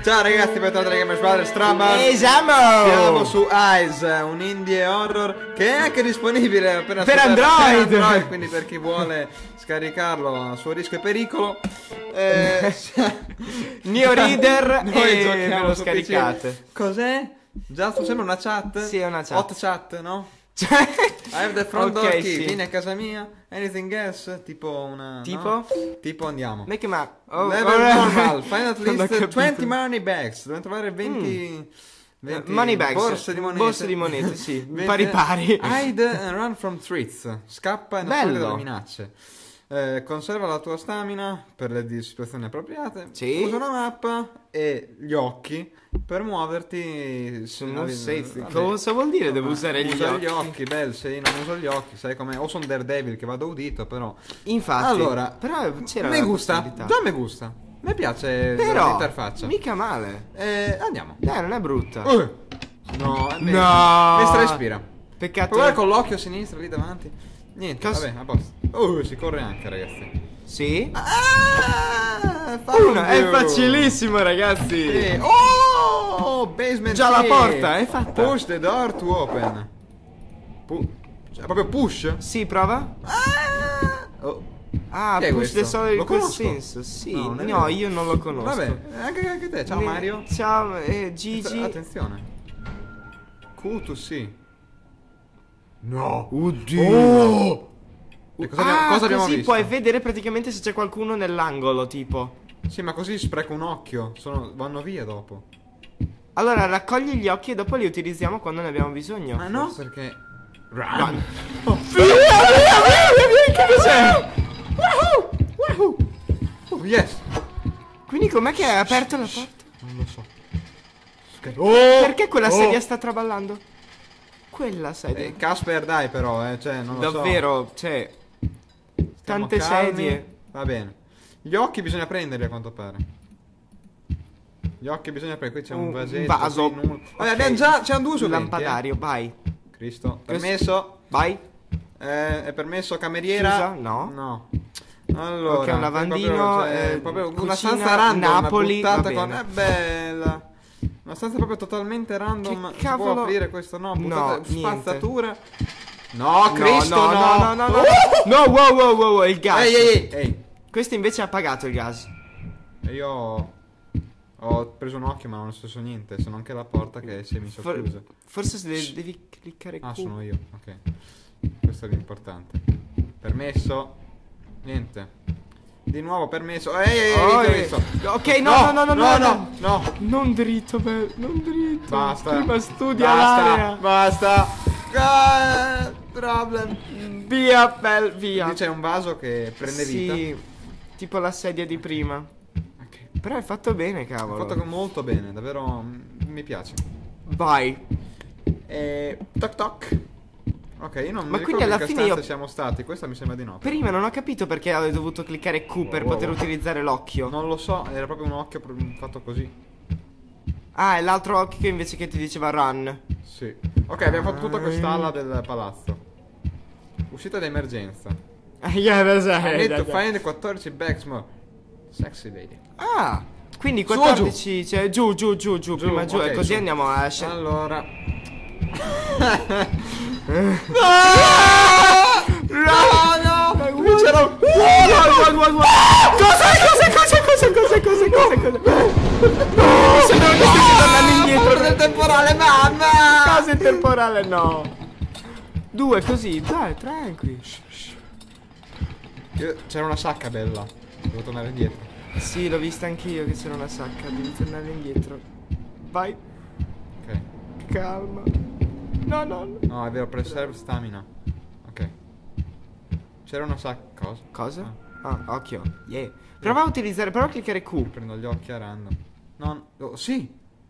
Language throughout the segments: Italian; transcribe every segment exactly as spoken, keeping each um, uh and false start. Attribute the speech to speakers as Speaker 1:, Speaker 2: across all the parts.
Speaker 1: Ciao ragazzi, bentornati a Gamer Brothers Strummer.
Speaker 2: Siamo
Speaker 1: Siamo su Eyes, un indie horror che è anche disponibile appena
Speaker 2: per
Speaker 1: su-
Speaker 2: Android.
Speaker 1: per Android, quindi per chi vuole scaricarlo a suo rischio e pericolo. eh,
Speaker 2: Neo Reader
Speaker 1: Noi
Speaker 2: e
Speaker 1: giochiamo
Speaker 2: ve lo
Speaker 1: su
Speaker 2: scaricate.
Speaker 1: P C. Cos'è? Già sembra una chat?
Speaker 2: Sì, è una chat.
Speaker 1: Hot chat, no?
Speaker 2: Cioè,
Speaker 1: I have the front door
Speaker 2: ok,
Speaker 1: key,
Speaker 2: sì.
Speaker 1: vieni a casa mia. Anything else? Tipo una...
Speaker 2: Tipo?
Speaker 1: no? Tipo andiamo.
Speaker 2: Make him up. Oh,
Speaker 1: Level
Speaker 2: alright.
Speaker 1: normal, find at
Speaker 2: Non ho
Speaker 1: least
Speaker 2: capito.
Speaker 1: venti money bags. Dobbiamo trovare venti, venti
Speaker 2: Money bags.
Speaker 1: borse di monete.
Speaker 2: Borse di monete, sì.
Speaker 1: venti
Speaker 2: Pari pari.
Speaker 1: Hide and run from threats. Scappa e nascondi
Speaker 2: Bello.
Speaker 1: dalle minacce. Eh, conserva la tua stamina per le di- situazioni appropriate.
Speaker 2: Sì.
Speaker 1: Usa una mappa e gli occhi per muoverti
Speaker 2: Su
Speaker 1: in
Speaker 2: move
Speaker 1: una-
Speaker 2: safe.
Speaker 1: vabbè.
Speaker 2: Cosa vuol dire? Devo
Speaker 1: Ma
Speaker 2: usare gli
Speaker 1: usa
Speaker 2: occhi.
Speaker 1: gli occhi, bel, se io non uso gli occhi, sai com'è? O sono Daredevil che vado udito, però.
Speaker 2: Infatti.
Speaker 1: Allora,
Speaker 2: però c'era
Speaker 1: me
Speaker 2: la
Speaker 1: gusta,
Speaker 2: possibilità.
Speaker 1: già me gusta. Mi piace
Speaker 2: Però
Speaker 1: l'interfaccia.
Speaker 2: mica male.
Speaker 1: Eh, andiamo.
Speaker 2: Dai, non è brutta.
Speaker 1: Uh, no, è meglio.
Speaker 2: No.
Speaker 1: Mi respira.
Speaker 2: Peccato.
Speaker 1: Guarda con l'occhio sinistro lì davanti. Niente,
Speaker 2: Cos-
Speaker 1: vabbè, a posto. Uh, si corre anche, ragazzi.
Speaker 2: Sì.
Speaker 1: Ah,
Speaker 2: Uno, è facilissimo, ragazzi.
Speaker 1: Sì. Oh, basement
Speaker 2: Già la
Speaker 1: key.
Speaker 2: porta, è fatta.
Speaker 1: Push the door to open. Pu- cioè, proprio push?
Speaker 2: Sì, prova.
Speaker 1: Ah. Oh.
Speaker 2: Ah,
Speaker 1: Chi è
Speaker 2: push
Speaker 1: questo?
Speaker 2: the solid
Speaker 1: Lo
Speaker 2: in quel
Speaker 1: conosco?
Speaker 2: senso. Sì.
Speaker 1: No,
Speaker 2: No,
Speaker 1: non è vero.
Speaker 2: io non lo conosco.
Speaker 1: Vabbè, anche, anche te. Ciao
Speaker 2: Ne-
Speaker 1: Mario.
Speaker 2: Ciao, eh, Gigi.
Speaker 1: Attenzione. Q to C. No.
Speaker 2: Oddio.
Speaker 1: Oh! E cosa abbiamo,
Speaker 2: Ah,
Speaker 1: cosa abbiamo
Speaker 2: così
Speaker 1: visto?
Speaker 2: puoi vedere praticamente se c'è qualcuno nell'angolo, tipo.
Speaker 1: Sì, ma così spreco un occhio. Sono, vanno via dopo.
Speaker 2: Allora, raccogli gli occhi e dopo li utilizziamo quando ne abbiamo bisogno.
Speaker 1: Ma no,
Speaker 2: forse.
Speaker 1: perché.
Speaker 2: Run.
Speaker 1: Oh.
Speaker 2: Via, via, via, via, che cos'è?
Speaker 1: Wahoo! Wahoo! Oh, yes!
Speaker 2: Quindi com'è che hai aperto la porta?
Speaker 1: Non lo so. Scher- oh!
Speaker 2: Perché quella
Speaker 1: Oh!
Speaker 2: sedia sta traballando? Quella sedia.
Speaker 1: Eh, Casper, dai, però, eh, cioè, non lo so.
Speaker 2: Davvero, cioè.
Speaker 1: Stiamo
Speaker 2: Tante
Speaker 1: calmi.
Speaker 2: sedie.
Speaker 1: Va bene. Gli occhi bisogna prenderli a quanto pare. Gli occhi bisogna prendere. Qui c'è un,
Speaker 2: Un
Speaker 1: vasetto.
Speaker 2: vaso.
Speaker 1: così, non- Vabbè,
Speaker 2: Ok.
Speaker 1: abbiamo già. C'è un due su
Speaker 2: Un
Speaker 1: venti,
Speaker 2: lampadario, vai.
Speaker 1: eh. Cristo. Permesso.
Speaker 2: Vai.
Speaker 1: Eh, è permesso cameriera?
Speaker 2: Chiusa? No.
Speaker 1: No. Allora,
Speaker 2: Ok, un lavandino,
Speaker 1: proprio, cioè,
Speaker 2: eh,
Speaker 1: proprio una
Speaker 2: cucina,
Speaker 1: stanza random
Speaker 2: Napoli,
Speaker 1: buttata
Speaker 2: va
Speaker 1: con
Speaker 2: bene.
Speaker 1: è bella. Una stanza proprio totalmente random.
Speaker 2: Che
Speaker 1: Si può
Speaker 2: cavolo?
Speaker 1: aprire questo? No,
Speaker 2: No,
Speaker 1: buttata,
Speaker 2: niente.
Speaker 1: spazzatura. No, Cristo,
Speaker 2: no,
Speaker 1: no.
Speaker 2: no, no, no, no. No, wow, wow, wow, wow, il gas.
Speaker 1: Ehi, ehi, ehi, ehi.
Speaker 2: Questo invece ha pagato il gas.
Speaker 1: E io ho, ho preso un occhio, ma non è successo niente, se non che la porta che si è messa
Speaker 2: For-
Speaker 1: chiusa.
Speaker 2: forse se de- devi cliccare Q.
Speaker 1: Ah, sono io, ok. Questo è l'importante. Permesso. Niente. Di nuovo permesso. Ehi, ehi, ehi,
Speaker 2: Oh,
Speaker 1: ti ho
Speaker 2: eh.
Speaker 1: visto.
Speaker 2: Ok, no, no, no, no,
Speaker 1: no,
Speaker 2: no,
Speaker 1: no, no.
Speaker 2: Non dritto, beh, non dritto.
Speaker 1: Basta.
Speaker 2: Prima studia
Speaker 1: Basta,
Speaker 2: l'area.
Speaker 1: basta. Ah, problem.
Speaker 2: Via, bel, via.
Speaker 1: Lì c'è un vaso che prende vita.
Speaker 2: Sì, tipo la sedia di prima.
Speaker 1: Ok.
Speaker 2: Però è fatto bene,
Speaker 1: Ho
Speaker 2: cavolo.
Speaker 1: fatto molto bene, davvero mm, mi piace.
Speaker 2: Vai.
Speaker 1: E toc toc. Ok, io non
Speaker 2: Ma
Speaker 1: mi ricordo
Speaker 2: quindi alla
Speaker 1: in che
Speaker 2: fine
Speaker 1: stanza
Speaker 2: io-
Speaker 1: siamo stati. Questa mi sembra di no.
Speaker 2: Prima non ho capito perché avevo dovuto cliccare Q per
Speaker 1: Wow,
Speaker 2: poter
Speaker 1: wow.
Speaker 2: utilizzare l'occhio.
Speaker 1: Non lo so, era proprio un occhio pro- fatto così.
Speaker 2: Ah, è l'altro occhio che invece che ti diceva run.
Speaker 1: Sì. Ok, abbiamo fatto tutta quest'ala del palazzo. Uscita d'emergenza.
Speaker 2: Yeah, lo
Speaker 1: I
Speaker 2: sai.
Speaker 1: need to find quattordici bags more. Sexy lady.
Speaker 2: Ah, quindi
Speaker 1: Su o
Speaker 2: quattordici, cioè giù, giù, giù, giù,
Speaker 1: Giù,
Speaker 2: prima giù
Speaker 1: ok,
Speaker 2: e così
Speaker 1: su.
Speaker 2: andiamo a scendere.
Speaker 1: Allora.
Speaker 2: No, no,
Speaker 1: Qui c'era un-
Speaker 2: Cosa, cosa, cosa, cosa, cosa, cosa, cosa, cosa? No, sembra che stessi tornando indietro
Speaker 1: del temporale, mamma!
Speaker 2: Cosa in temporale, no. Due così, dai, tranqui.
Speaker 1: Io- C'era una sacca bella. Devo tornare indietro.
Speaker 2: Sì, l'ho vista anch'io che c'era una sacca, devi tornare indietro. Vai,
Speaker 1: Ok.
Speaker 2: calma. No, no, no.
Speaker 1: No, è vero, preserve stamina. Ok. C'era una sacca. Cosa?
Speaker 2: Cosa?
Speaker 1: Ah,
Speaker 2: Ah, occhio. Yeah. Prova a utilizzare, prova a cliccare Q.
Speaker 1: prendo gli occhi a random. No, oh, sì.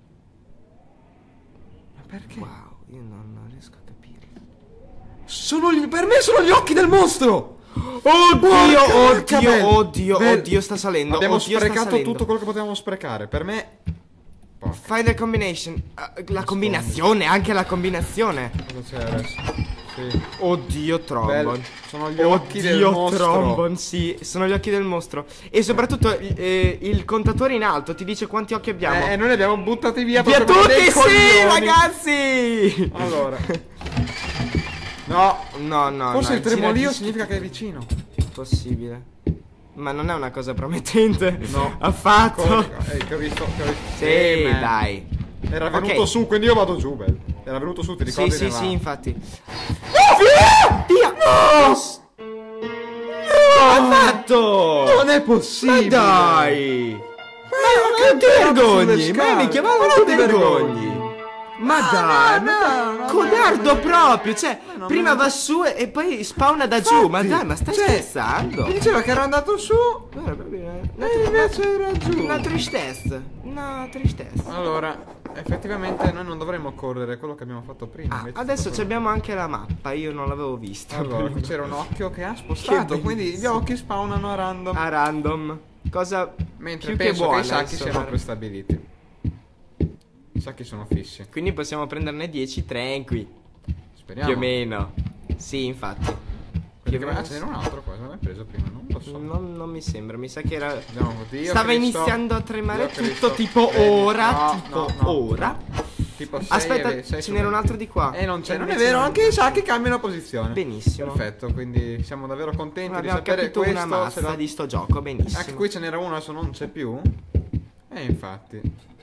Speaker 1: Ma perché?
Speaker 2: Wow, io non, non riesco a capire.
Speaker 1: Sono gli, per me sono gli occhi del mostro!
Speaker 2: Oddio,
Speaker 1: Porca
Speaker 2: oddio,
Speaker 1: bel-
Speaker 2: oddio,
Speaker 1: bel-
Speaker 2: oddio, sta salendo.
Speaker 1: Abbiamo
Speaker 2: oddio, sta
Speaker 1: sprecato
Speaker 2: salendo.
Speaker 1: tutto quello che potevamo sprecare. Per me. Porca,
Speaker 2: Find the combination. Ah, la combinazione, anche la combinazione.
Speaker 1: cosa c'è adesso? Sì.
Speaker 2: Oddio, Trombon.
Speaker 1: Bello. Sono gli occhi
Speaker 2: Oddio,
Speaker 1: del mostro.
Speaker 2: Trombon, sì, sono gli occhi del mostro. E soprattutto eh, il contatore in alto ti dice quanti occhi abbiamo.
Speaker 1: Eh, noi li abbiamo buttati via.
Speaker 2: Via
Speaker 1: proprio come
Speaker 2: tutti,
Speaker 1: dei
Speaker 2: sì,
Speaker 1: coglioni.
Speaker 2: ragazzi!
Speaker 1: Allora. No.
Speaker 2: No, no,
Speaker 1: Forse
Speaker 2: no,
Speaker 1: il tremolio
Speaker 2: gira-
Speaker 1: significa che è vicino.
Speaker 2: Possibile. Ma non è una cosa promettente.
Speaker 1: No.
Speaker 2: Affatto.
Speaker 1: Come? Eh, che ho visto, che ho visto.
Speaker 2: Sì,
Speaker 1: Eh, man.
Speaker 2: dai.
Speaker 1: Era venuto
Speaker 2: Ok.
Speaker 1: su, quindi io vado giù, beh. Era venuto su, ti
Speaker 2: Sì,
Speaker 1: ricordi?
Speaker 2: sì,
Speaker 1: nella-
Speaker 2: sì, infatti. No, via! Via! No! No! Ha fatto!
Speaker 1: Non è possibile.
Speaker 2: Ma dai! Ma non ti
Speaker 1: tirato
Speaker 2: vergogni!
Speaker 1: sulle
Speaker 2: Ma mi
Speaker 1: scale.
Speaker 2: chiamavo
Speaker 1: Ma
Speaker 2: non
Speaker 1: non
Speaker 2: ti
Speaker 1: ti
Speaker 2: vergogni! Ma dai!
Speaker 1: no,
Speaker 2: ma-
Speaker 1: no, no,
Speaker 2: Codardo
Speaker 1: no, no.
Speaker 2: proprio! Cioè,
Speaker 1: non
Speaker 2: prima
Speaker 1: me-
Speaker 2: va su e e poi spawna da giù! Ma
Speaker 1: Infatti,
Speaker 2: dai, ma stai
Speaker 1: cioè,
Speaker 2: scherzando?
Speaker 1: Mi diceva che era andato su.
Speaker 2: Guarda, proprio una-
Speaker 1: E invece era giù.
Speaker 2: Una tristezza! Una tristezza!
Speaker 1: Allora, effettivamente noi non dovremmo correre, è quello che abbiamo fatto prima.
Speaker 2: Ah,
Speaker 1: invece
Speaker 2: adesso
Speaker 1: proprio-
Speaker 2: abbiamo anche la mappa, io non l'avevo vista.
Speaker 1: Allora, qui c'era un occhio che ha spostato,
Speaker 2: Che
Speaker 1: quindi gli
Speaker 2: bellissimo.
Speaker 1: occhi spawnano a random.
Speaker 2: A random. Cosa
Speaker 1: Mentre
Speaker 2: più
Speaker 1: penso
Speaker 2: che buona,
Speaker 1: che i sacchi
Speaker 2: insomma.
Speaker 1: siano prestabiliti. I sacchi sono fissi.
Speaker 2: Quindi possiamo prenderne dieci tranqui.
Speaker 1: Speriamo.
Speaker 2: Più o meno. Sì, infatti.
Speaker 1: Perché
Speaker 2: Più o meno
Speaker 1: ah, ce n'era un altro qua, non l'hai preso prima, non lo so.
Speaker 2: Non, non mi sembra, mi sa che era.
Speaker 1: Andiamo, Dio
Speaker 2: Stava
Speaker 1: Cristo.
Speaker 2: iniziando a tremare
Speaker 1: Dio
Speaker 2: tutto,
Speaker 1: Cristo.
Speaker 2: tipo
Speaker 1: Vedi?
Speaker 2: ora.
Speaker 1: No,
Speaker 2: tipo
Speaker 1: no, no.
Speaker 2: ora.
Speaker 1: Tipo sei
Speaker 2: Aspetta,
Speaker 1: e- sei
Speaker 2: ce
Speaker 1: su
Speaker 2: n'era un
Speaker 1: venti.
Speaker 2: altro di qua.
Speaker 1: Eh, non c'è,
Speaker 2: E
Speaker 1: non è
Speaker 2: invece
Speaker 1: vero,
Speaker 2: no.
Speaker 1: anche i sacchi cambiano posizione.
Speaker 2: Benissimo.
Speaker 1: Perfetto, quindi siamo davvero contenti
Speaker 2: Non
Speaker 1: di
Speaker 2: abbiamo
Speaker 1: sapere
Speaker 2: capito
Speaker 1: questo.
Speaker 2: una
Speaker 1: se
Speaker 2: mazza
Speaker 1: la-
Speaker 2: di sto gioco, benissimo.
Speaker 1: Anche qui ce n'era uno, adesso non c'è più. E infatti.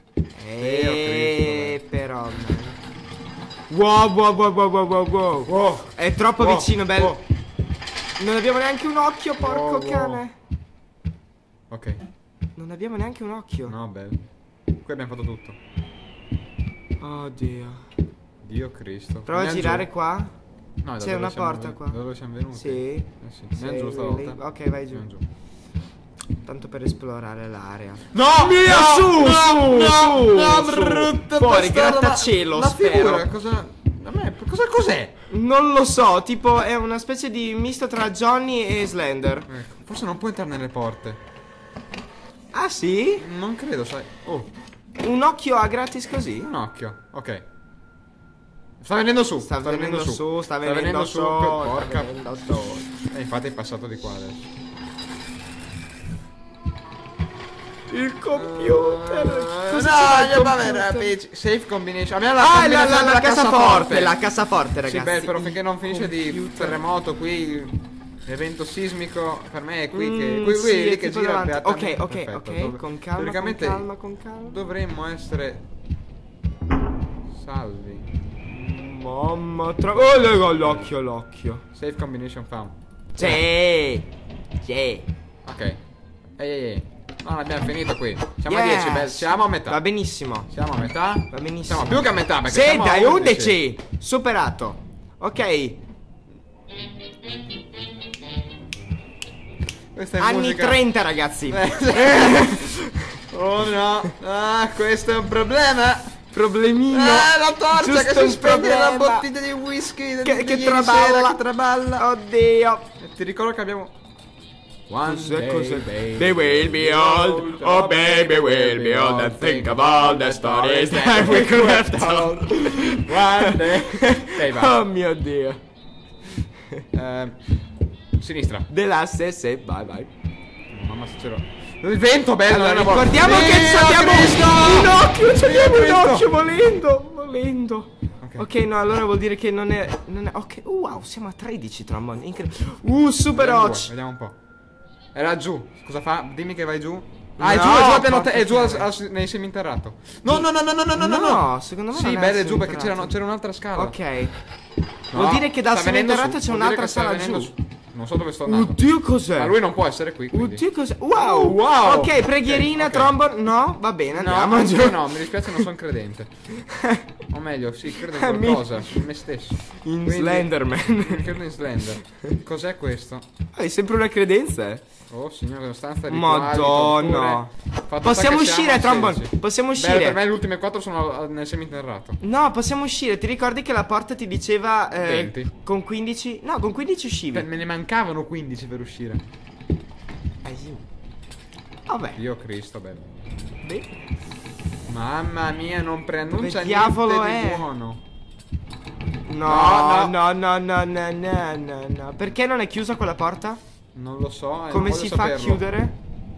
Speaker 2: Eh, però. Wow, wow, wow, wow, wow, wow, wow.
Speaker 1: Wow.
Speaker 2: È troppo
Speaker 1: Wow,
Speaker 2: vicino, bello.
Speaker 1: wow.
Speaker 2: Non abbiamo neanche un occhio, porco
Speaker 1: Wow, wow.
Speaker 2: cane.
Speaker 1: Ok,
Speaker 2: Non abbiamo neanche un occhio.
Speaker 1: no, bello. Qui abbiamo fatto tutto.
Speaker 2: Oddio.
Speaker 1: Dio Cristo.
Speaker 2: Prova a
Speaker 1: Andiamo
Speaker 2: girare
Speaker 1: giù.
Speaker 2: qua.
Speaker 1: No, da
Speaker 2: C'è
Speaker 1: dove
Speaker 2: una
Speaker 1: siamo
Speaker 2: porta
Speaker 1: ven-
Speaker 2: qua.
Speaker 1: Da dove siamo venuti?
Speaker 2: Sì.
Speaker 1: Eh sì. Andiamo giù
Speaker 2: Sì,
Speaker 1: stavolta.
Speaker 2: lì. Ok, vai giù.
Speaker 1: Andiamo giù.
Speaker 2: Tanto per esplorare l'area.
Speaker 1: No!
Speaker 2: Via,
Speaker 1: no,
Speaker 2: su,
Speaker 1: no,
Speaker 2: su,
Speaker 1: no,
Speaker 2: su,
Speaker 1: no,
Speaker 2: su.
Speaker 1: brutta
Speaker 2: Fuori,
Speaker 1: bastarda,
Speaker 2: grattacielo,
Speaker 1: la, la
Speaker 2: spero.
Speaker 1: figura, cosa... A me, cosa cos'è?
Speaker 2: Non lo so, tipo è una specie di misto tra Johnny e Slender.
Speaker 1: Ecco, forse non può entrare nelle porte.
Speaker 2: Ah sì?
Speaker 1: Non credo, sai. Oh,
Speaker 2: Un occhio a gratis così?
Speaker 1: un occhio. Ok. Sta venendo su.
Speaker 2: Sta, venendo su, sta venendo,
Speaker 1: venendo
Speaker 2: su,
Speaker 1: su. Porca.
Speaker 2: sta venendo su.
Speaker 1: E infatti è passato di qua adesso.
Speaker 2: Il computer.
Speaker 1: Uh,
Speaker 2: Cosa
Speaker 1: no,
Speaker 2: c'è nel
Speaker 1: io
Speaker 2: computer?
Speaker 1: vabbè, page. Safe combination. Abbiamo la
Speaker 2: Ah, la,
Speaker 1: combinazione
Speaker 2: la, la
Speaker 1: della
Speaker 2: cassaforte, la cassaforte,
Speaker 1: Sì,
Speaker 2: ragazzi.
Speaker 1: beh, però finché non finisce di
Speaker 2: Computer.
Speaker 1: terremoto qui. L'evento sismico per me è qui che.
Speaker 2: Mm,
Speaker 1: Qui,
Speaker 2: sì,
Speaker 1: qui
Speaker 2: è
Speaker 1: lì che
Speaker 2: tipo
Speaker 1: gira
Speaker 2: davanti.
Speaker 1: beatamente.
Speaker 2: Ok, ok,
Speaker 1: Perfetto,
Speaker 2: ok,
Speaker 1: dove-
Speaker 2: con calma,
Speaker 1: teoricamente
Speaker 2: con calma, con calma.
Speaker 1: dovremmo essere salvi.
Speaker 2: Mamma, tra... Oh, le- l'occhio, l'occhio.
Speaker 1: Safe combination found.
Speaker 2: Sì. Sì.
Speaker 1: Ok. Ehi ehi ehi. No, abbiamo finito qui. Siamo a
Speaker 2: Yes.
Speaker 1: dieci, beh, siamo a metà.
Speaker 2: Va benissimo.
Speaker 1: Siamo a metà.
Speaker 2: Va benissimo.
Speaker 1: Siamo più che a metà perché
Speaker 2: Sì,
Speaker 1: siamo a
Speaker 2: dai,
Speaker 1: undici.
Speaker 2: undici. Superato. Ok.
Speaker 1: Questa è
Speaker 2: Anni
Speaker 1: musica.
Speaker 2: trenta, ragazzi.
Speaker 1: Oh no. Ah, questo è un problema.
Speaker 2: Problemino.
Speaker 1: Ah, la torcia
Speaker 2: Giusto
Speaker 1: che si
Speaker 2: un
Speaker 1: spegne la
Speaker 2: problema.
Speaker 1: bottiglia di whisky di-
Speaker 2: Che,
Speaker 1: di
Speaker 2: che
Speaker 1: ieri
Speaker 2: traballa.
Speaker 1: sera, che traballa.
Speaker 2: Oddio.
Speaker 1: E ti ricordo che abbiamo One
Speaker 2: Cos'è,
Speaker 1: day,
Speaker 2: cos'è?
Speaker 1: baby,
Speaker 2: They will be old. Oh baby, we'll be old. And think of all the stories that we could have told.
Speaker 1: One day. Ehi, va.
Speaker 2: Oh mio Dio.
Speaker 1: Eh, sinistra.
Speaker 2: The last essay. Bye bye.
Speaker 1: Mamma se c'era. Il vento bello.
Speaker 2: Allora,
Speaker 1: è una volta.
Speaker 2: ricordiamo che
Speaker 1: Dio
Speaker 2: abbiamo
Speaker 1: Cristo!
Speaker 2: un occhio. Ci abbiamo un
Speaker 1: Cristo!
Speaker 2: occhio volendo. Volendo.
Speaker 1: Ok.
Speaker 2: Ok, no, allora vuol dire che non è. Non è ok. Uh, wow, siamo a tredici tromboni. Incredibile. Uh, super
Speaker 1: Vediamo un po',
Speaker 2: Hoc.
Speaker 1: Vediamo un po'. Era giù. Cosa fa? Dimmi che vai giù. Ah, è
Speaker 2: No,
Speaker 1: giù, è giù, al piano
Speaker 2: porca
Speaker 1: te- è giù al,
Speaker 2: miseria.
Speaker 1: al, nei seminterrato. No, no, no, no, no, no, no, no.
Speaker 2: No, secondo me
Speaker 1: Sì,
Speaker 2: non è
Speaker 1: bello, è giù perché
Speaker 2: seminterrato.
Speaker 1: c'era, c'era un'altra scala.
Speaker 2: Ok.
Speaker 1: No,
Speaker 2: Vuol dire che dal
Speaker 1: sta venendo
Speaker 2: seminterrato
Speaker 1: su,
Speaker 2: c'è
Speaker 1: vuol dire
Speaker 2: un'altra
Speaker 1: che sta
Speaker 2: sala
Speaker 1: venendo
Speaker 2: giù.
Speaker 1: su. Non so dove sto andando.
Speaker 2: Oddio, cos'è?
Speaker 1: Ma lui non può essere qui, quindi.
Speaker 2: Oddio, cos'è? Wow!
Speaker 1: Oh, wow!
Speaker 2: Ok, preghierina,
Speaker 1: Ok, ok.
Speaker 2: trombone. No, va bene,
Speaker 1: No,
Speaker 2: andiamo giù.
Speaker 1: anche no, mi dispiace, non sono credente. O meglio, sì, credo in
Speaker 2: Mi-
Speaker 1: qualcosa, in me stesso.
Speaker 2: In
Speaker 1: Quindi-
Speaker 2: Slenderman.
Speaker 1: Credo in Slender. Cos'è questo?
Speaker 2: Hai sempre una credenza, eh?
Speaker 1: Oh signore, una stanza di
Speaker 2: Madonna. Possiamo uscire, Trombone. Possiamo uscire.
Speaker 1: Beh, per me le ultime quattro sono al- nel seminterrato.
Speaker 2: No, possiamo uscire. Ti ricordi che la porta ti diceva eh,
Speaker 1: venti.
Speaker 2: con quindici? No, con quindici uscivi.
Speaker 1: Beh, me ne mancavano quindici per uscire.
Speaker 2: Eh, sì. Vabbè.
Speaker 1: Dio Cristo, bello.
Speaker 2: Beh.
Speaker 1: Mamma mia, non preannuncia
Speaker 2: Dove diavolo
Speaker 1: niente
Speaker 2: è?
Speaker 1: di buono.
Speaker 3: No, no, no, no, no, no, no, no. Perché non è chiusa quella porta?
Speaker 1: Non lo so. eh,
Speaker 3: Come
Speaker 1: non
Speaker 3: si
Speaker 1: voglio
Speaker 3: fa a
Speaker 1: saperlo.
Speaker 3: chiudere?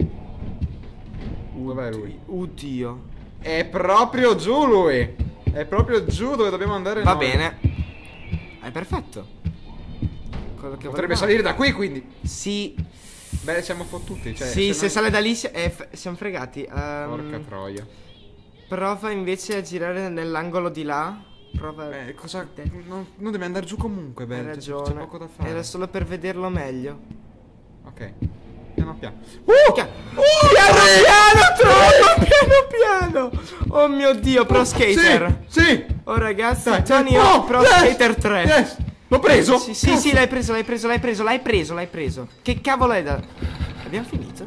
Speaker 1: Dov'è lui?
Speaker 3: Oddio.
Speaker 1: È proprio giù lui. È proprio giù dove dobbiamo andare
Speaker 3: Va
Speaker 1: noi.
Speaker 3: bene. È perfetto. Quello che
Speaker 1: Potrebbe
Speaker 3: volevamo.
Speaker 1: salire da qui quindi.
Speaker 3: Sì.
Speaker 1: Beh, siamo fottuti. Cioè,
Speaker 3: Sì, se
Speaker 1: noi-
Speaker 3: sale da lì si- eh, f- siamo fregati. Ehm,
Speaker 1: Porca troia.
Speaker 3: Prova invece a girare nell'angolo di là. Prova.
Speaker 1: Beh, cosa. Non, non devi andare giù comunque,
Speaker 3: Hai
Speaker 1: beh. C'è, c'è
Speaker 3: ragione.
Speaker 1: poco da fare.
Speaker 3: Era solo per vederlo meglio.
Speaker 1: Ok. Piano piano.
Speaker 3: Uh! Piano piano, troppo piano piano. Oh mio Dio, pro skater.
Speaker 1: Sì, sì.
Speaker 3: Oh ragazzi,
Speaker 1: Dai,
Speaker 3: Tony
Speaker 1: oh,
Speaker 3: Hawk Pro
Speaker 1: yes,
Speaker 3: Skater tre.
Speaker 1: Yes. L'ho preso.
Speaker 3: Sì, sì, sì, l'hai preso, l'hai preso, l'hai preso, l'hai preso, l'hai preso. Che cavolo è da... Abbiamo finito?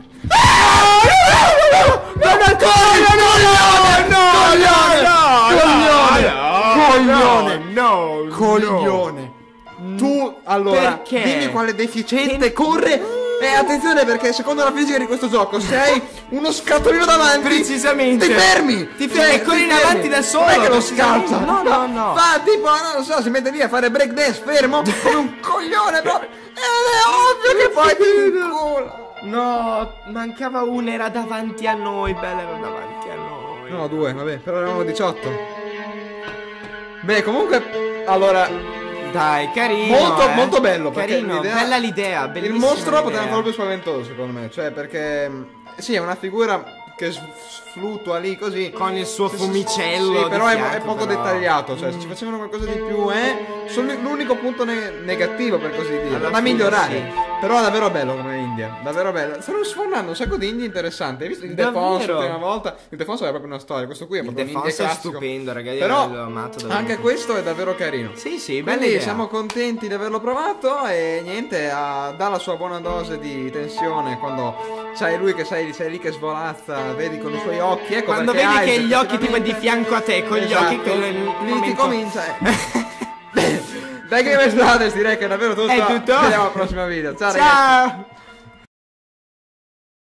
Speaker 1: Coglione.
Speaker 3: No,
Speaker 1: Coglione. Tu allora
Speaker 3: Perché?
Speaker 1: dimmi quale deficiente corre. E attenzione perché secondo la fisica di questo gioco se hai uno scatolino davanti
Speaker 3: Precisamente.
Speaker 1: ti fermi.
Speaker 3: Ti
Speaker 1: Cioè,
Speaker 3: fermi, corri in
Speaker 1: fermi.
Speaker 3: avanti da solo.
Speaker 1: Non è che lo
Speaker 3: Precisamente.
Speaker 1: scalza.
Speaker 3: No, no, no.
Speaker 1: Fa tipo non lo so, si mette lì a fare break dance fermo come un coglione proprio. Ed è ovvio che poi ti incola.
Speaker 3: No, mancava una, era davanti a noi, bella, era davanti a noi.
Speaker 1: No, due, vabbè, però eravamo diciotto. Beh, comunque allora
Speaker 3: Dai, carino.
Speaker 1: Molto,
Speaker 3: eh.
Speaker 1: molto bello perché
Speaker 3: Carino,
Speaker 1: l'idea-
Speaker 3: bella l'idea,
Speaker 1: il
Speaker 3: bellissima
Speaker 1: mostro poteva
Speaker 3: l'idea.
Speaker 1: farlo più spaventoso secondo me. Cioè perché mh, sì è una figura che s- fluttua lì così
Speaker 3: Con il suo
Speaker 1: Sì, sì,
Speaker 3: fumicello
Speaker 1: sì,
Speaker 3: di
Speaker 1: però è,
Speaker 3: fianco,
Speaker 1: è poco
Speaker 3: però.
Speaker 1: dettagliato. Cioè se ci facevano qualcosa di più è solo l'unico punto ne- negativo per così dire
Speaker 3: Alla
Speaker 1: da
Speaker 3: fine,
Speaker 1: migliorare
Speaker 3: sì.
Speaker 1: Però è davvero bello come India. Davvero bello. Stanno sfornando un sacco di indie interessanti. Hai visto il
Speaker 3: Davvero?
Speaker 1: Defense l'ultima volta? Il Defense aveva proprio una storia. Questo qui è
Speaker 3: Il
Speaker 1: proprio un indie
Speaker 3: Defense è
Speaker 1: classico.
Speaker 3: stupendo, ragazzi,
Speaker 1: Però
Speaker 3: l'ho amato davvero.
Speaker 1: anche questo è davvero carino.
Speaker 3: Sì, sì, bella
Speaker 1: Quindi
Speaker 3: idea.
Speaker 1: siamo contenti di averlo provato e niente, ah, dà la sua buona dose di tensione quando c'hai lui che sei, sei lì che svolazza, vedi con i suoi occhi, ecco
Speaker 3: Quando
Speaker 1: perché
Speaker 3: vedi
Speaker 1: hai
Speaker 3: che gli occhi tipo
Speaker 1: effettivamente-
Speaker 3: di fianco a te, con gli
Speaker 1: Esatto,
Speaker 3: occhi, quello è il
Speaker 1: lì ti
Speaker 3: momento-
Speaker 1: comincia. eh. Dai che Brothers direi che è davvero tutto.
Speaker 3: È tutto?
Speaker 1: Ci vediamo al prossimo video. Ciao, ragazzi.
Speaker 3: Ciao!